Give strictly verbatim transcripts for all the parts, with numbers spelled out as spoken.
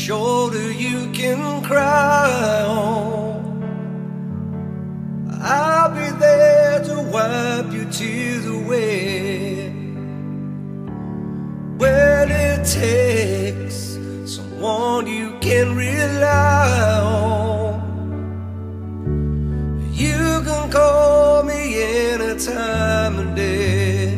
shoulder you can cry on. I'll be there to wipe your tears away when it takes someone you can rely on. You can call me any time of day.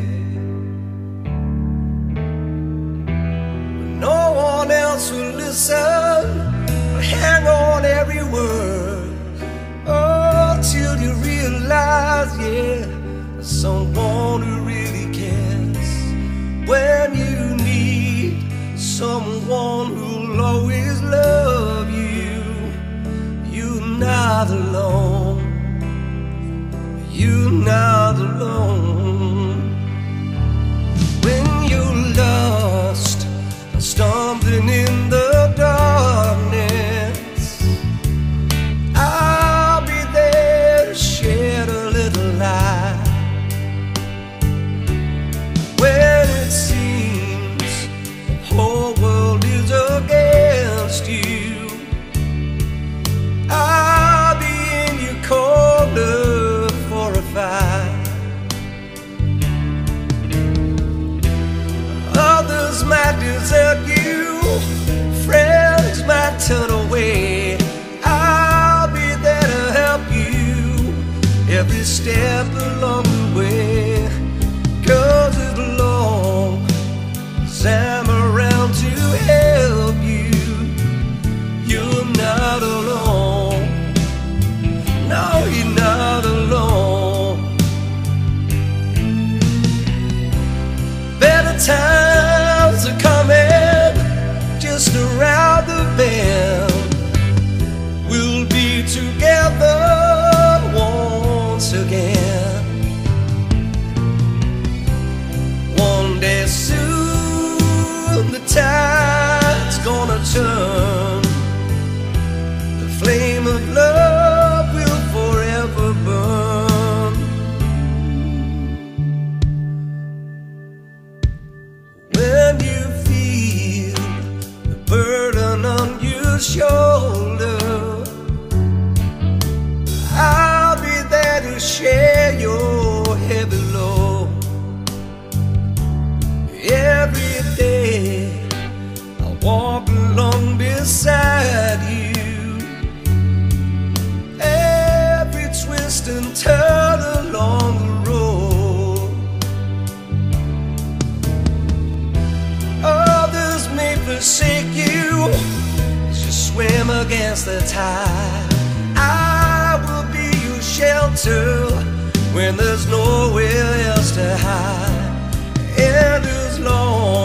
No one else will listen, but hang on every word. Oh, till you realize, yeah, there's someone who really cares. When you need someone who'll always love you, you're not alone. You're not alone. When you're lost, stumbling in the darkness, I'll be there to shed a little light. When it seems the whole world is against you, I'll be in your corner for a fight. Others might desert you, friends might turn away. I'll be there to help you every step along the way. 'Cause as long as I'm around to help you, you're not alone. No, you're not alone. Better times are coming just around the bend. We'll be together once again. One day soon the tide's gonna turn. The flame of love will forever burn. When you feel the burden on your shoulder, I'll be there to share your heavy load. Every day I'll walk along beside you, every twist and turn along the road. Others may forsake you as you swim against the tide. I will be your shelter when there's nowhere else to hide. And as long